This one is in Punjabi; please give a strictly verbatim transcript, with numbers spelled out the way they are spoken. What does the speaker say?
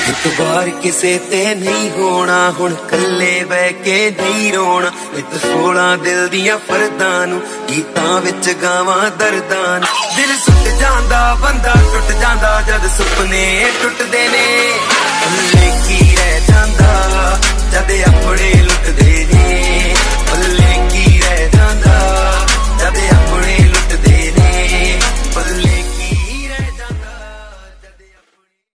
ਇਤਬਾਰ ਕਿਸੇ ਤੇ ਨਹੀਂ ਹੋਣਾ, ਹੁਣ ਕੱਲੇ ਬਹਿ ਕੇ ਨਹੀਂ ਰੋਣਾ। ਨਿਤ ਸੋਲਾਂ ਦਿਲ ਦੀਆਂ ਫਰਦਾਂ ਨੂੰ ਗੀਤਾਂ ਵਿੱਚ ਗਾਵਾਂ ਦਰਦਾਂ ਨੂੰ। ਦਿਲ ਸੁੱਟ ਜਾਂਦਾ ਬੰਦਾ ਟੁੱਟ ਜਾਂਦਾ, ਜਦ ਸੁਪਨੇ ਟੁੱਟਦੇ